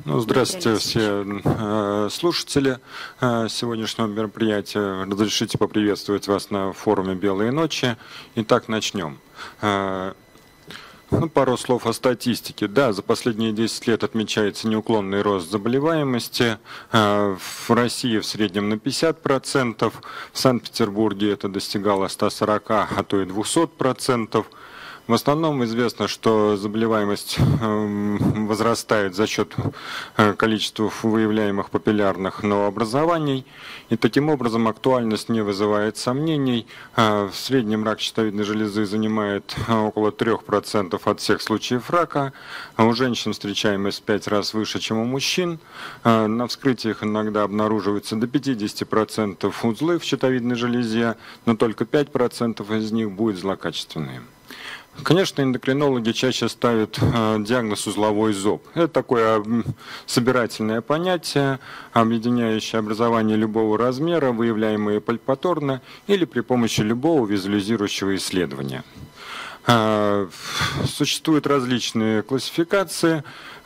Ну, здравствуйте все слушатели сегодняшнего мероприятия. Разрешите поприветствовать вас на форуме «Белые ночи». Итак, начнем. Пару слов о статистике. Да, за последние 10 лет отмечается неуклонный рост заболеваемости. В России в среднем на 50%, в Санкт-Петербурге это достигало 140, а то и 200%. В основном известно, что заболеваемость возрастает за счет количества выявляемых папиллярных новообразований, и таким образом актуальность не вызывает сомнений. В среднем рак щитовидной железы занимает около 3% от всех случаев рака, а у женщин встречаемость в 5 раз выше, чем у мужчин. На вскрытиях иногда обнаруживается до 50% узлы в щитовидной железе, но только 5% из них будут злокачественные. Конечно, эндокринологи чаще ставят диагноз узловой зоб. Это такое собирательное понятие, объединяющее образование любого размера, выявляемые пальпаторно или при помощи любого визуализирующего исследования. Существуют различные классификации.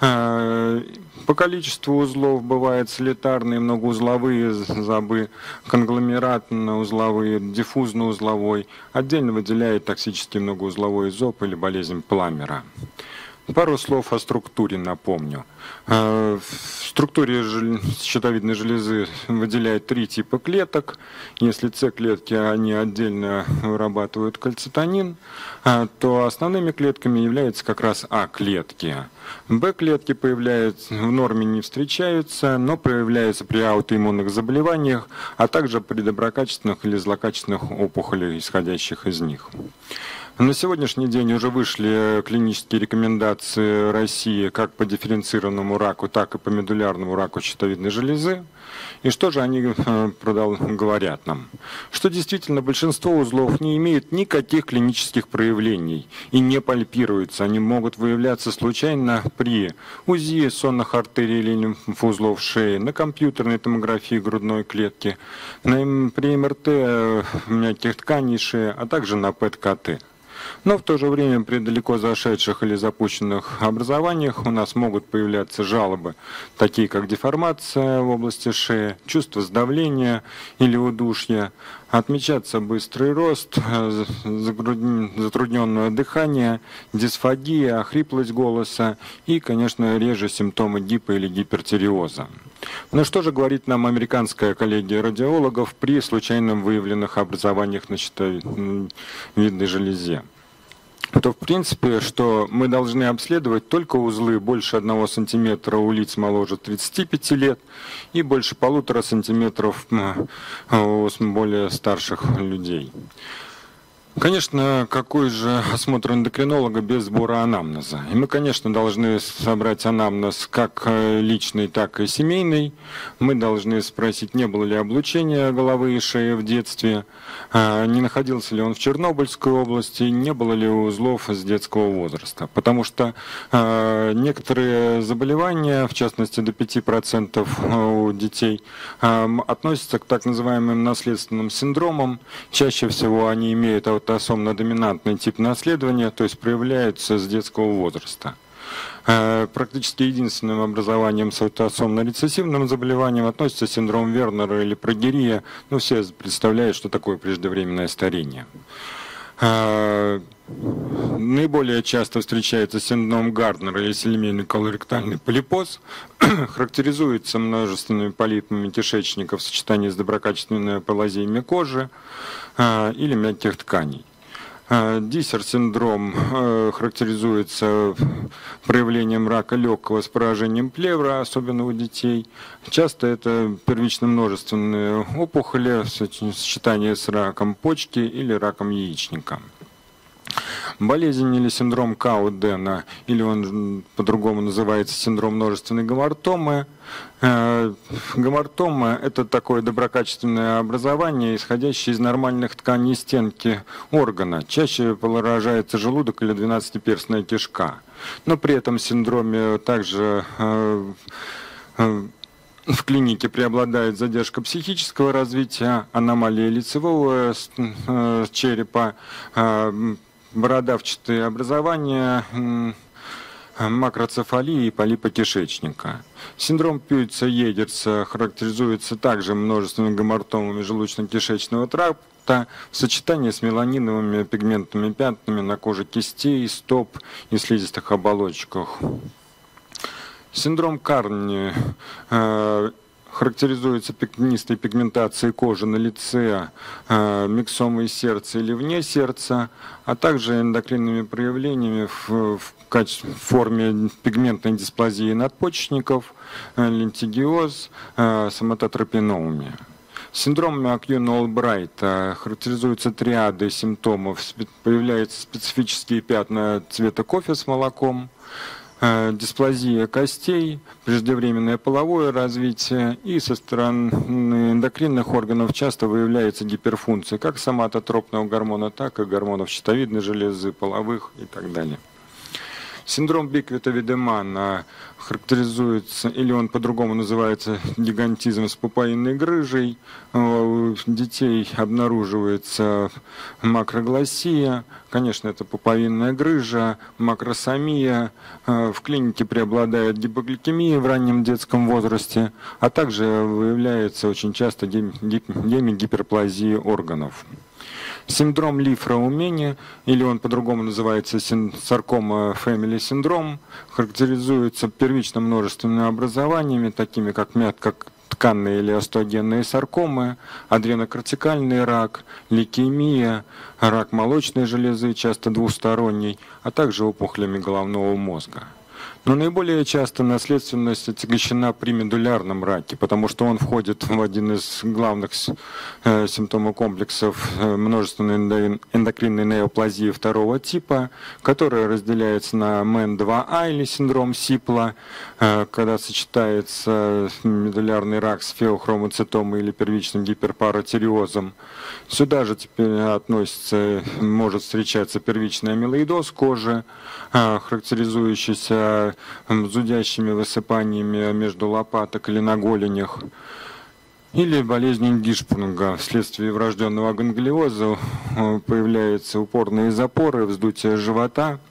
По количеству узлов бывают солитарные, многоузловые зобы, конгломератно-узловые, диффузно-узловой. Отдельно выделяют токсический многоузловой зоб или болезнь Пламмера. Пару слов о структуре напомню. В структуре щитовидной железы выделяют 3 типа клеток. Если С-клетки, они отдельно вырабатывают кальцитонин, то основными клетками являются как раз А-клетки. Б-клетки появляются, в норме не встречаются, но проявляются при аутоиммунных заболеваниях, а также при доброкачественных или злокачественных опухолях, исходящих из них. На сегодняшний день уже вышли клинические рекомендации России как по дифференцированному раку, так и по медулярному раку щитовидной железы. И что же они говорят нам? Что действительно большинство узлов не имеют никаких клинических проявлений и не пальпируются. Они могут выявляться случайно при УЗИ сонных артерий или лимфоузлов шеи, на компьютерной томографии грудной клетки, при МРТ мягких тканей шеи, а также на ПЭТ-КТ. Но в то же время при далеко зашедших или запущенных образованиях у нас могут появляться жалобы, такие как деформация в области шеи, чувство сдавления или удушья, отмечаться быстрый рост, затрудненное дыхание, дисфагия, хриплость голоса и, конечно, реже симптомы гипо- или гипертиреоза. Но что же говорит нам американская коллегия радиологов при случайно выявленных образованиях на щитовидной железе? То в принципе, что мы должны обследовать только узлы больше 1 см у лиц моложе 35 лет и больше 1,5 сантиметров у более старших людей. Конечно, какой же осмотр эндокринолога без сбора анамнеза? И мы, конечно, должны собрать анамнез как личный, так и семейный. Мы должны спросить, не было ли облучения головы и шеи в детстве, не находился ли он в Чернобыльской области, не было ли узлов с детского возраста. Потому что некоторые заболевания, в частности до 5% у детей, относятся к так называемым наследственным синдромам. Чаще всего они имеют аутосомно-доминантный тип наследования, то есть проявляются с детского возраста. Практически единственным образованием с аутосомно-рецессивным заболеванием относится синдром Вернера или прогерия. Все представляют, что такое преждевременное старение. Наиболее часто встречается синдром Гарднера или семейный колоректальный полипоз. Характеризуется множественными полипами кишечника в сочетании с доброкачественными аполазиями кожи или мягких тканей. Диссер-синдром характеризуется проявлением рака легкого с поражением плевры, особенно у детей. Часто это первично-множественные опухоли в сочетании с раком почки или раком яичника. Болезнь или синдром Каудена, или он по-другому называется синдром множественной гамартомы. Гамартома – это такое доброкачественное образование, исходящее из нормальных тканей стенки органа. Чаще поражается желудок или 12-перстная кишка. Но при этом синдроме также в клинике преобладает задержка психического развития, аномалия лицевого черепа, бородавчатые образования, макроцефалии и полипа кишечника. Синдром Пюйца-Егерса характеризуется также множественными гематомами желудочно-кишечного тракта в сочетании с меланиновыми пигментными пятнами на коже кистей, стоп и слизистых оболочках. Синдром Карни характеризуется пятнистой пигментацией кожи на лице, миксомой сердца или вне сердца, а также эндокринными проявлениями в форме пигментной дисплазии надпочечников, лентигиоз, соматотропиномия. Синдром Макьюна-Олбрайта характеризуется триадой симптомов. Появляются специфические пятна цвета кофе с молоком, дисплазия костей, преждевременное половое развитие, и со стороны эндокринных органов часто выявляется гиперфункция как соматотропного гормона, так и гормонов щитовидной железы, половых и так далее. Синдром Биквита-Видемана характеризуется, или он по-другому называется, гигантизм с пупаинной грыжей. У детей обнаруживается макрогласия, конечно, это пупаинная грыжа, макросомия. В клинике преобладает гипогликемия в раннем детском возрасте, а также выявляется очень часто гемигиперплазия органов. Синдром Лифра-Умени, или он по-другому называется саркома фэмили синдром, характеризуется первично множественными образованиями, такими как тканные или остеогенные саркомы, адренокортикальный рак, лейкемия, рак молочной железы, часто двусторонний, а также опухолями головного мозга. Но наиболее часто наследственность отягощена при медулярном раке, потому что он входит в один из главных симптомокомплексов множественной эндокринной неоплазии второго типа, которая разделяется на МН2А или синдром Сипла, когда сочетается медулярный рак с феохромоцитомой или первичным гиперпаратиреозом. Сюда же теперь может встречаться первичный амилоидоз кожи, характеризующийся зудящими высыпаниями между лопаток или на голенях, или болезнь Гишпунга. Вследствие врожденного ганглиоза появляются упорные запоры, вздутие живота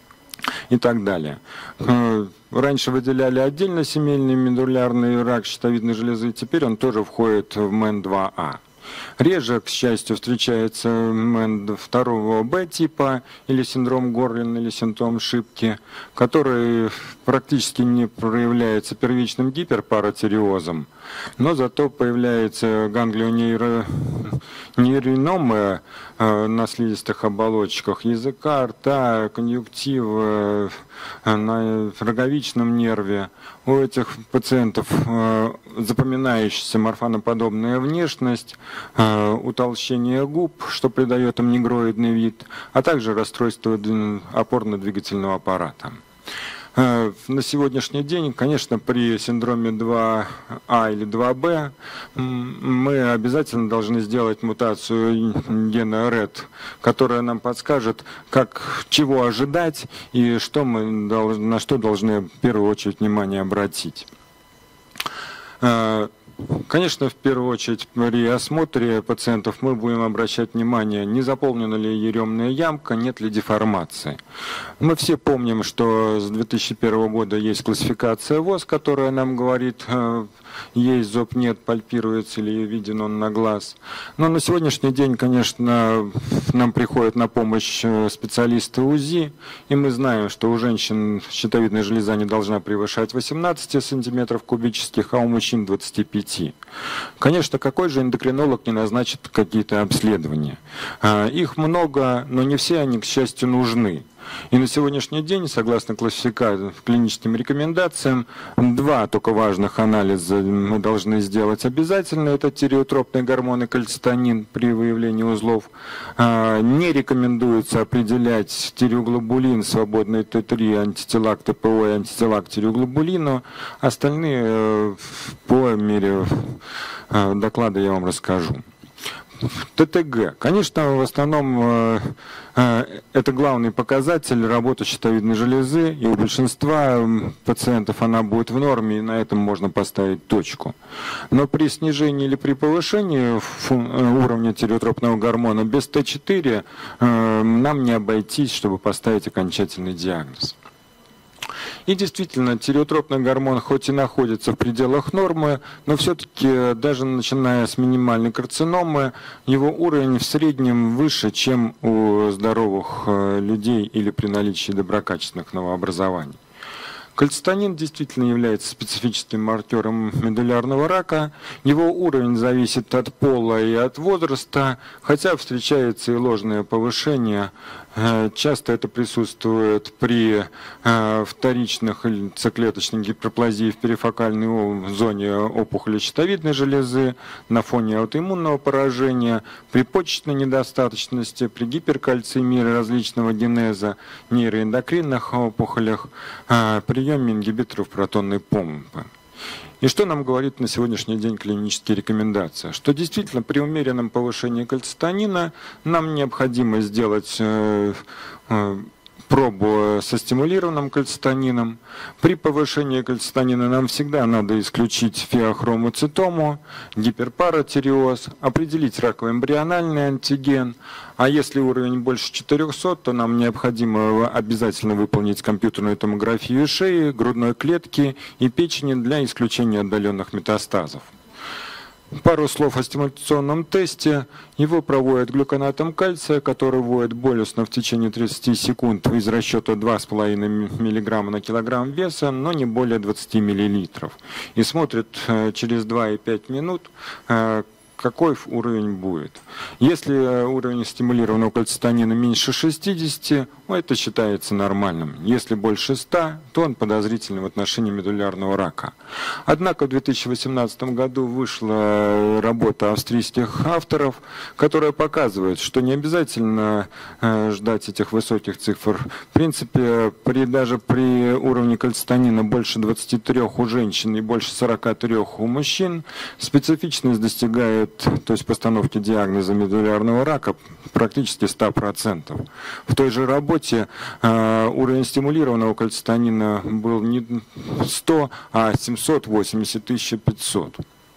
и так далее. Раньше выделяли отдельно семейный медулярный рак щитовидной железы, теперь он тоже входит в МН2А. Реже, к счастью, встречается МН2 Б типа или синдром Горлина или синдром Шипки, который практически не проявляется первичным гиперпаратиреозом, но зато появляется ганглионейриномы на слизистых оболочках языка, рта, конъюнктива, на роговичном нерве. У этих пациентов запоминающаяся морфаноподобная внешность, утолщение губ, что придает им негроидный вид, а также расстройство опорно-двигательного аппарата. На сегодняшний день, конечно, при синдроме 2А или 2Б мы обязательно должны сделать мутацию гена RET, которая нам подскажет, чего ожидать и на что должны в первую очередь внимание обратить. Конечно, в первую очередь при осмотре пациентов мы будем обращать внимание, не заполнена ли еремная ямка, нет ли деформации. Мы все помним, что с 2001 года есть классификация ВОЗ, которая нам говорит, есть зоб, нет, пальпируется ли виден он на глаз. Но на сегодняшний день, конечно, нам приходят на помощь специалисты УЗИ, и мы знаем, что у женщин щитовидная железа не должна превышать 18 сантиметров кубических, а у мужчин 25. Конечно, какой же эндокринолог не назначит какие-то обследования? Их много, но не все они, к счастью, нужны. И на сегодняшний день, согласно клиническим рекомендациям, 2 только важных анализа мы должны сделать обязательно. Это тиреотропный гормон и кальцитонин при выявлении узлов. Не рекомендуется определять тиреоглобулин, свободный Т3, антитела к ТПО и антитела к тиреоглобулину. Остальные по мере доклада я вам расскажу. ТТГ. Конечно, в основном это главный показатель работы щитовидной железы, и у большинства пациентов она будет в норме, и на этом можно поставить точку. Но при снижении или при повышении уровня тиреотропного гормона без Т4 нам не обойтись, чтобы поставить окончательный диагноз. И действительно, тиреотропный гормон хоть и находится в пределах нормы, но все-таки даже начиная с минимальной карциномы, его уровень в среднем выше, чем у здоровых людей или при наличии доброкачественных новообразований. Кальцитонин действительно является специфическим маркером медулярного рака. Его уровень зависит от пола и от возраста, хотя встречается и ложное повышение. Часто это присутствует при вторичных яйцеклеточной гиперплазии в перифокальной зоне опухоли щитовидной железы, на фоне аутоиммунного поражения, при почечной недостаточности, при гиперкальцемии различного генеза, нейроэндокринных опухолях, приеме ингибиторов протонной помпы. И что нам говорит на сегодняшний день клинические рекомендации? Что действительно при умеренном повышении кальцитонина нам необходимо сделать пробу со стимулированным кальцитонином. При повышении кальцитонина нам всегда надо исключить феохромоцитому, гиперпаратиреоз, определить раково-эмбриональный антиген. А если уровень больше 400, то нам необходимо обязательно выполнить компьютерную томографию шеи, грудной клетки и печени для исключения отдаленных метастазов. Пару слов о стимуляционном тесте. Его проводят глюконатом кальция, который вводит болюсно в течение 30 секунд из расчета 2,5 мг на килограмм веса, но не более 20 мл. И смотрит через 2,5 минут, какой уровень будет. Если уровень стимулированного кальцитонина меньше 60, это считается нормальным. Если больше 100, то он подозрительный в отношении медулярного рака. Однако в 2018 году вышла работа австрийских авторов, которая показывает, что не обязательно ждать этих высоких цифр. В принципе, даже при уровне кальцитонина больше 23 у женщин и больше 43 у мужчин, специфичность достигает, то есть постановки диагноза медулярного рака, практически 100%. В той же работе уровень стимулированного кальцитонина был не 100, а 780 500.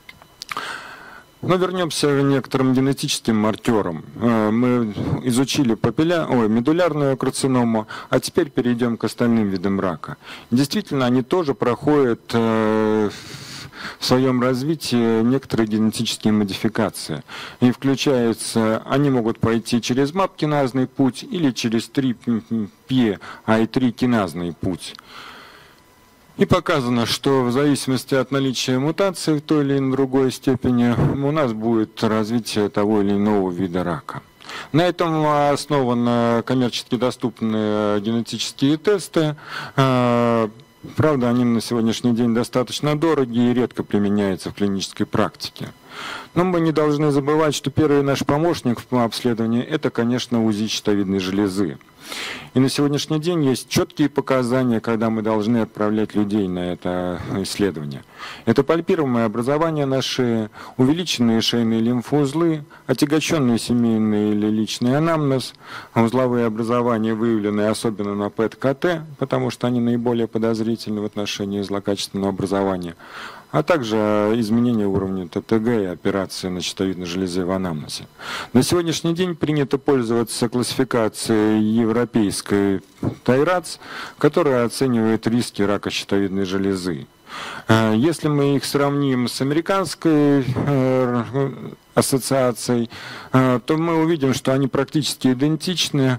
Но вернемся к некоторым генетическим маркерам. Мы изучили медулярную карциному, а теперь перейдем к остальным видам рака. Действительно, они тоже проходят в своем развитии некоторые генетические модификации. И включаются, они могут пойти через МАП-киназный путь или через 3P-I3-киназный путь. И показано, что в зависимости от наличия мутации в той или другой степени у нас будет развитие того или иного вида рака. На этом основаны коммерчески доступные генетические тесты. Правда, они на сегодняшний день достаточно дорогие и редко применяются в клинической практике. Но мы не должны забывать, что первый наш помощник в обследовании – это, конечно, УЗИ щитовидной железы. И на сегодняшний день есть четкие показания, когда мы должны отправлять людей на это исследование. Это пальпируемое образование на шее, увеличенные шейные лимфоузлы, отягощенный семейный или личный анамнез, узловые образования, выявленные особенно на ПЭТ-КТ, потому что они наиболее подозрительны в отношении злокачественного образования, а также изменение уровня ТТГ и операции на щитовидной железе в анамнезе. На сегодняшний день принято пользоваться классификацией европейской ТайРАЦ, которая оценивает риски рака щитовидной железы. Если мы их сравним с американской ассоциацией, то мы увидим, что они практически идентичны.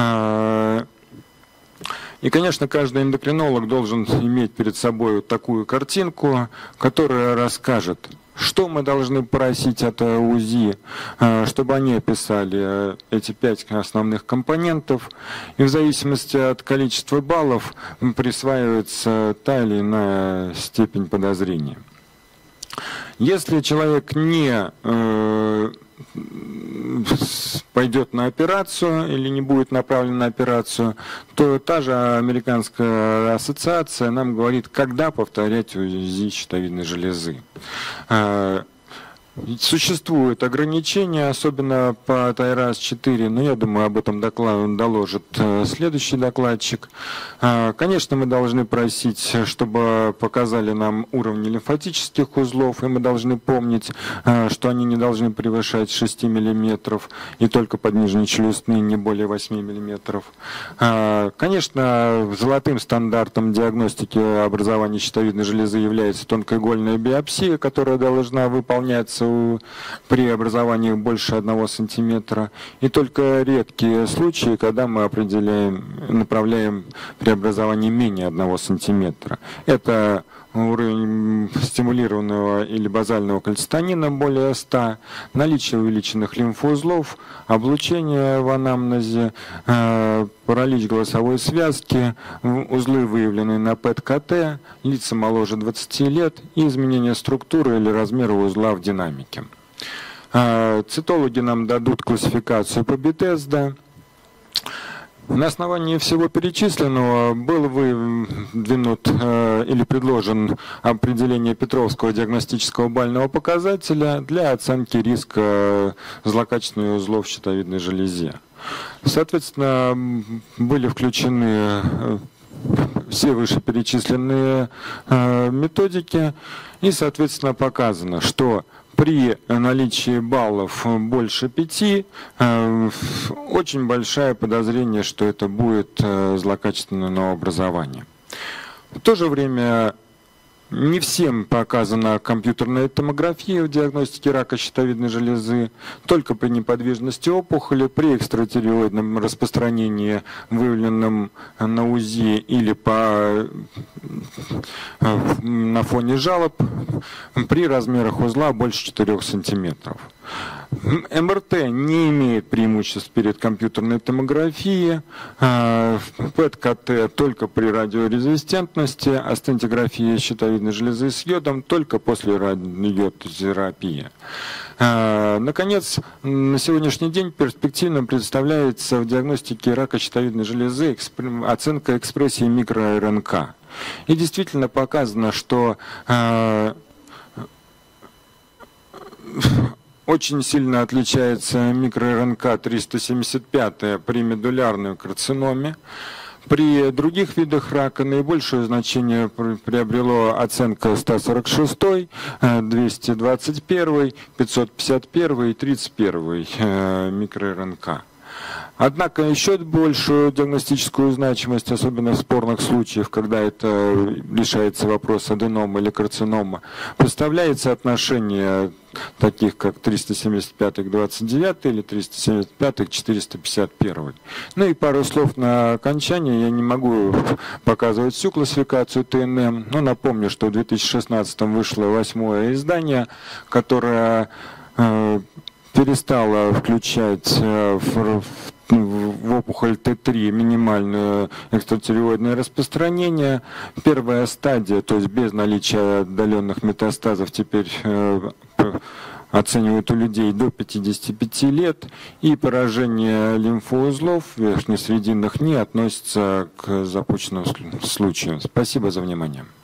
И, конечно, каждый эндокринолог должен иметь перед собой вот такую картинку, которая расскажет, что мы должны просить от УЗИ, чтобы они описали эти 5 основных компонентов. И в зависимости от количества баллов присваивается та или иная степень подозрения. Если человек не пойдет на операцию или не будет направлен на операцию, то та же американская ассоциация нам говорит, когда повторять УЗИ щитовидной железы. Существуют ограничения, особенно по Тайрас-4, но я думаю, об этом доложит следующий докладчик. Конечно, мы должны просить, чтобы показали нам уровни лимфатических узлов, и мы должны помнить, что они не должны превышать 6 мм, и только поднижнечелюстные не более 8 мм. Конечно, золотым стандартом диагностики образования щитовидной железы является тонкоигольная биопсия, которая должна выполняться при образовании больше 1 сантиметра, и только редкие случаи, когда мы направляем при образовании менее 1 сантиметра. Это уровень стимулированного или базального кальцитонина более 100, наличие увеличенных лимфоузлов, облучение в анамнезе, паралич голосовой связки, узлы, выявленные на ПЭТ-КТ, лица моложе 20 лет и изменение структуры или размера узла в динамике. Цитологи нам дадут классификацию по Бетезда. На основании всего перечисленного был выдвинут или предложен определение Петровского диагностического бального показателя для оценки риска злокачественных узлов в щитовидной железе. Соответственно, были включены все вышеперечисленные методики, и, соответственно, показано, что при наличии баллов больше 5, очень большое подозрение, что это будет злокачественное новообразование. В то же время не всем показана компьютерная томография в диагностике рака щитовидной железы, только при неподвижности опухоли, при экстратиреоидном распространении, выявленном на УЗИ или на фоне жалоб, при размерах узла больше 4 сантиметров. МРТ не имеет преимуществ перед компьютерной томографией, ПЭТ-КТ только при радиорезистентности, а стентиграфия щитовидной железы с йодом только после радиотерапии. Наконец, на сегодняшний день перспективно представляется в диагностике рака щитовидной железы оценка экспрессии микро-РНК. И действительно показано, что очень сильно отличается микро-РНК 375 при медулярной карциноме. При других видах рака наибольшее значение приобрело оценка 146, 221, 551 и 31 микро-РНК. Однако еще большую диагностическую значимость, особенно в спорных случаях, когда это решается вопрос аденома или карцинома, представляет соотношение таких как 375 к 29 или 375 к 451. Ну и пару слов на окончание. Я не могу показывать всю классификацию ТНМ, но напомню, что в 2016 вышло 8-е издание, которое перестала включать в опухоль Т3 минимальное экстратиреоидное распространение. Первая стадия, то есть без наличия отдаленных метастазов, теперь оценивают у людей до 55 лет, и поражение лимфоузлов верхнесрединных не относится к запущенным случаям. Спасибо за внимание.